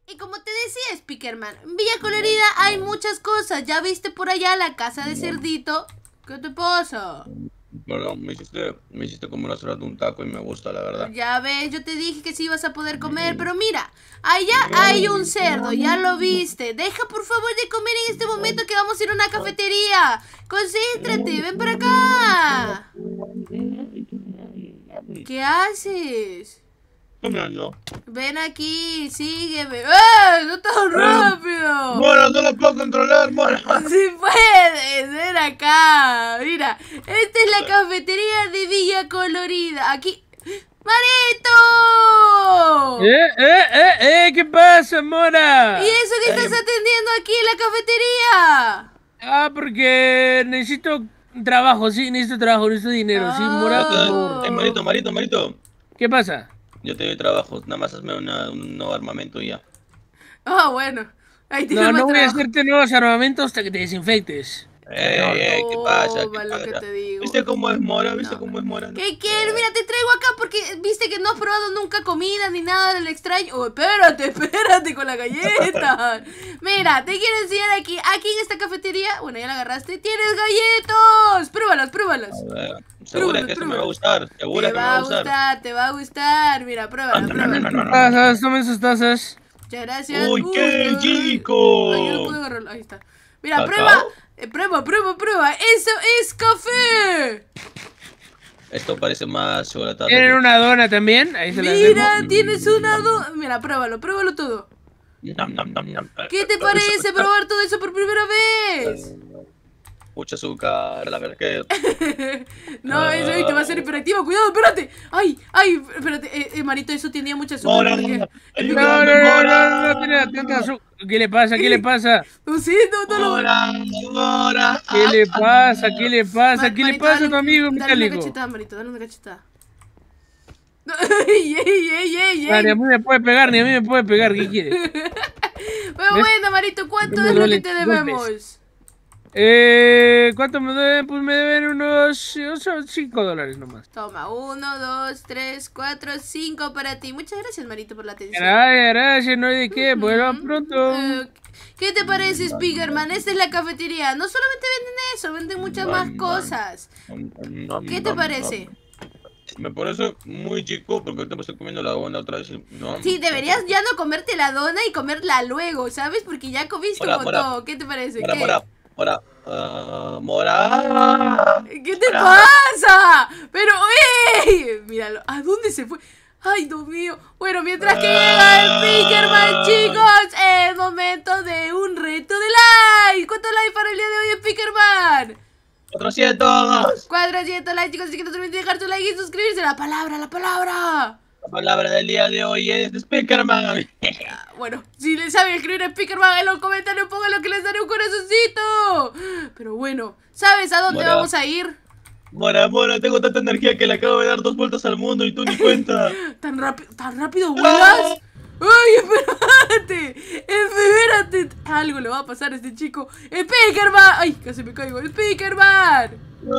Y como te decía, Speakerman, en Villa Colorida hay muchas cosas. ¿Ya viste por allá la casa de Cerdito? ¿Qué te pasa? Bueno, me hiciste como una de un taco y me gusta, la verdad. Ya ves, yo te dije que sí ibas a poder comer, pero mira, allá hay un cerdo, ya lo viste. Deja por favor de comer en este momento que vamos a ir a una cafetería. Concéntrate, ven para acá. ¿Qué haces? Comiendo. Ven aquí, sígueme. ¡Eh! ¡No tan rápido! Mora, no lo puedo controlar, Mora. ¡Sí puedes! ¡Ven acá! Mira, esta es la cafetería de Villa Colorida. Aquí... ¡Marito! ¿Qué pasa, Mora? ¿Y eso que estás atendiendo aquí en la cafetería? Ah, porque necesito trabajo, sí, necesito trabajo, necesito dinero, sí, Mora. Marito. ¿Qué pasa? Yo te doy trabajo, nada más hazme un nuevo armamento y ya. Ah, bueno. Ahí No, tenemos no voy a trabajo. hacerte nuevos armamentos hasta que te desinfectes. ¿Qué pasa? Toma lo que te digo. ¿Viste cómo es Mora? ¿Viste cómo es Mora? ¿Qué quieres? Mira, te traigo acá porque viste que no has probado nunca comida ni nada del extraño. Oh, espérate con la galleta. Mira, te quiero enseñar aquí en esta cafetería. Bueno, ya la agarraste. ¡Tienes galletas! Pruébalas. Segura que esto me va a gustar. Segura que me va a gustar. Te va a gustar. Mira, pruébalas. Tazas, tomen sus tazas. Muchas gracias. ¡Uy, qué rico! Ay, yo no puedo agarrarlo. Ahí está. Mira, ¿Cacao? prueba. ¡Eso es café! Esto parece más chocolate. ¿Tienen una dona también? Ahí se la Mira, dejo. tienes una Mira, pruébalo todo. ¿Qué te parece probar todo eso por primera vez? Mucho azúcar, la verdad que... No, eso ahí te va a hacer hiperactivo. Cuidado, espérate. Ay, espérate. Marito, eso tenía mucha azúcar. Mora, porque- No tenía tanta azúcar. ¿Qué le pasa? No sé, no lo... Mora. ¿Qué le pasa a tu amigo Dale una metálico? cachetada, Marito, dale una cachetada. No, ey. Ni a mí me puede pegar, ¿qué quiere? Pero ¿Ves? bueno, Marito, ¿cuánto Me es lo que duele te dos debemos? ¿Cuánto me deben? Pues me deben unos $5 nomás. Toma, 1, 2, 3, 4, 5 para ti. Muchas gracias, Marito, por la atención. Gracias, no hay de qué, vuelvan pronto. ¿Qué te parece, Speakerman? Esta es la cafetería. No solamente venden eso, venden muchas más cosas. ¿Qué te parece? Me parece muy chico porque ahorita me estoy comiendo la onda otra vez. ¿No? Sí, deberías ya no comerte la dona y comerla luego, ¿sabes? Porque ya comiste un Mora. montón. ¿Qué te parece? Mora. ¿Qué te pasa? Pero, ¡ey! Míralo, ¿a dónde se fue? ¡Ay, Dios mío! Bueno, mientras que llega el Speakerman, chicos, es momento de un reto de likes. ¿Cuántos likes para el día de hoy, Speakerman? 400. 400 likes, chicos, así que no se olviden dejar su like y suscribirse. La palabra. La palabra del día de hoy es Speakerman. Bueno, si les saben escribir Speakerman en los comentarios, pónganlo que les daré un corazoncito. Pero bueno, ¿sabes a dónde vamos a ir? Mora, tengo tanta energía que le acabo de dar 2 vueltas al mundo y tú ni cuenta. ¿Tan rápido vuelas? ¡Ay, espérate! Algo le va a pasar a este chico. ¡Speakerman! ¡Ay, casi me caigo! ¡Speakerman!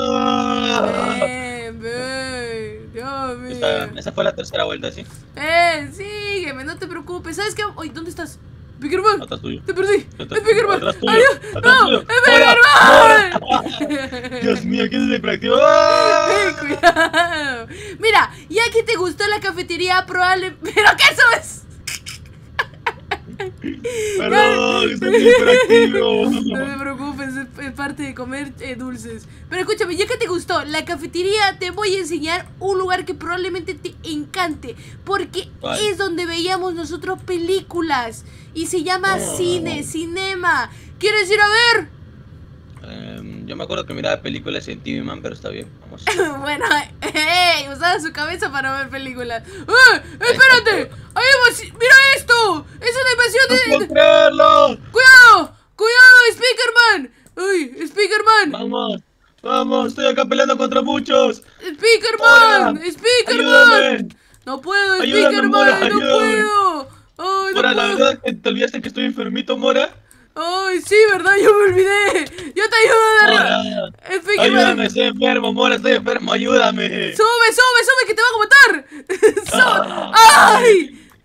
Ven. Dios mío. Esa fue la tercera vuelta, ¿sí? Sígueme, no te preocupes. ¿Sabes qué? Ay, ¿dónde estás? ¡Speakerman! Atrás tuyo. ¡Te perdí! Atrás ¡Speakerman! atrás tuyo. ¡Adiós! Atrás ¡No! tuyo. ¡Speakerman! Dios mío, ¿qué es ese hiperactivo? ¡Cuidado! Mira, ya que te gustó la cafetería, probablemente... ¿Pero qué eso es? Perdón, estoy muy hiperactivo. No te preocupes, es parte de comer dulces. Pero escúchame, ya que te gustó la cafetería, te voy a enseñar un lugar que probablemente te encante. Porque es donde veíamos nosotros películas. Y se llama cinema. ¿Quieres ir a ver? Yo me acuerdo que miraba películas en TV Man, pero está bien, vamos. Bueno, usaba su cabeza para ver películas. ¡Espérate! ¡Ahí va! ¡Mira esto! ¡Es una invasión ¡No puedo creerlo! ¡Cuidado, Speakerman! ¡Uy, Speakerman! Vamos, estoy acá peleando contra muchos. ¡Speakerman! ¡Ayúdame! ¡No puedo, Ayúdame, Speakerman! Mora, ¡No ayúdame. puedo! ¡Ay, no Mora, la puedo! verdad es que te olvidaste que estoy enfermito, Mora. ¡Ay, sí, verdad! ¡Yo me olvidé! ¡Yo te ayudo de arriba! Mora, ayúdame, estoy enfermo, Mora, estoy enfermo, ayúdame. ¡Sube, que te van a matar! ¡Ay!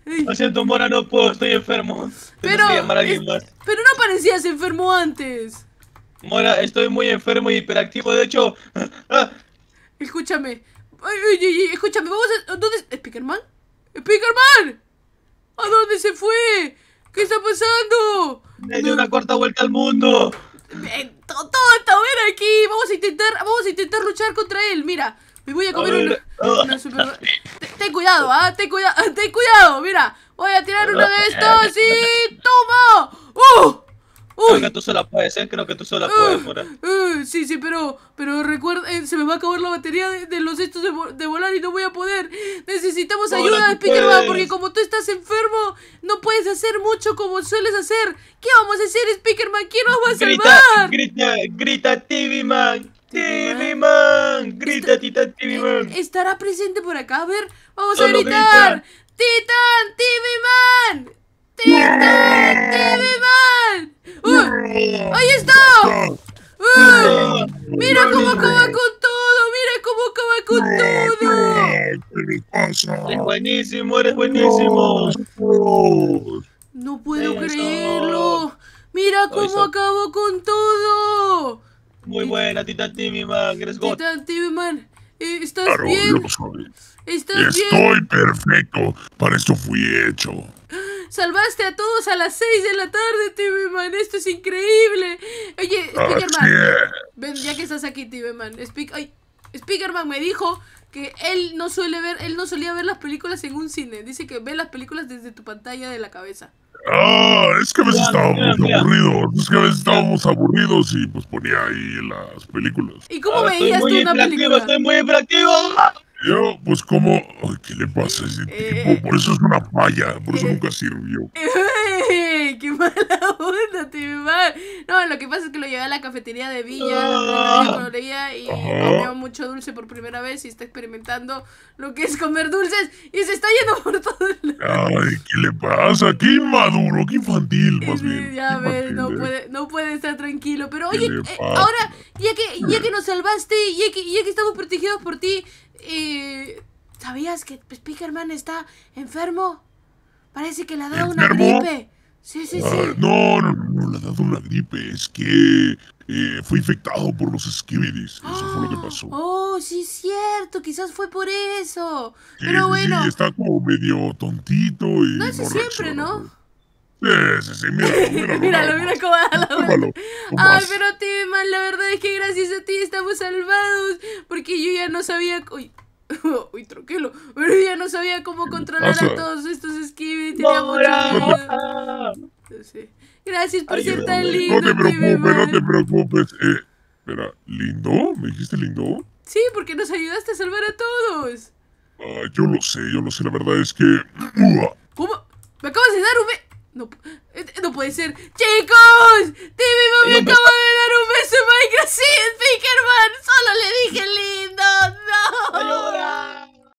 Lo siento, Mora, no puedo, estoy enfermo. Tienes que llamar a alguien más. Pero no parecías enfermo antes. Mora, estoy muy enfermo y hiperactivo, de hecho. Escúchame. Escúchame, vamos a... ¿Dónde es? ¿Speakerman? ¡Speakerman! ¿A dónde se fue? ¿Qué está pasando? Me dio una cuarta vuelta al mundo. Tonto, ven aquí. Vamos a intentar luchar contra él. Mira, me voy a comer una super... Ten cuidado, ten cuidado. Mira, voy a tirar una de estas y... ¡Toma! Creo que tú sola puedes, creo que tú sola puedes, Mora. Sí, pero recuerda, se me va a acabar la batería de los estos de volar y no voy a poder. Necesitamos ayuda, Speakerman, porque como tú estás enfermo, no puedes hacer mucho como sueles hacer. ¿Qué vamos a hacer, Speakerman? ¿Quién nos va a salvar? Grita, TV Man. TV Man. Grita, Titán TV Man. ¿Estará presente por acá? A ver, vamos a gritar. ¡Titán TV Man! ¡Titán TV Man! ¡Ahí está! ¡Mira cómo acaba con todo! ¡Mira cómo acaba con todo! Eres buenísimo, eres buenísimo. No puedo creerlo. ¡Mira cómo acabó con todo! Muy buena, Titán TV Man, eres God. Titán TV Man, ¿estás bien? ¿Estás bien? Estoy perfecto. Para esto fui hecho. Salvaste a todos a las 6 de la tarde, TV Man. Esto es increíble. Oye, Speakerman, ven, ya que estás aquí, TV Man. Speakerman me dijo que él no solía ver las películas en un cine. Dice que ve las películas desde tu pantalla de la cabeza. Es que a veces estábamos aburridos y pues ponía ahí las películas. ¿Y cómo veías tú una película? Estoy muy hiperactivo. Yo, pues como... Ay, ¿qué le pasa a ese tipo? Por eso es una falla, por eso nunca sirvió. ¡Qué mala onda, TV Man! No, lo que pasa es que lo llevé a la cafetería de Villa, y comió mucho dulce por primera vez y está experimentando lo que es comer dulces y se está yendo por todo el lado. Ay, ¿qué le pasa? ¡Qué inmaduro, qué infantil, más bien! Ya ves, no puede estar tranquilo. Pero oye, ahora, ya que nos salvaste, ya que estamos protegidos por ti, ¿sabías que Speakerman está enfermo? Parece que le ha dado una gripe. Sí. No le ha dado una gripe. Es que fue infectado por los Skibidis. Eso fue lo que pasó. Oh, sí es cierto. Quizás fue por eso. Sí, pero bueno. Sí, está como medio tontito y no hace siempre, ¿no? Sí, míralo. Mira cómo da la vuelta. Ay, pero TV Man, la verdad es que gracias a ti estamos salvados. Porque yo ya no sabía... Uy, tranquilo. Pero yo ya no sabía cómo controlar a todos estos Skibidi. Tenía mucho miedo. Sí. Gracias por ser tan lindo. No te preocupes. Espera, ¿lindo? ¿Me dijiste lindo? Sí, porque nos ayudaste a salvar a todos. Yo lo sé, la verdad es que... ¿Cómo? ¿Me acabas de dar un no puede ser. ¡Chicos! ¡TV Man me acaba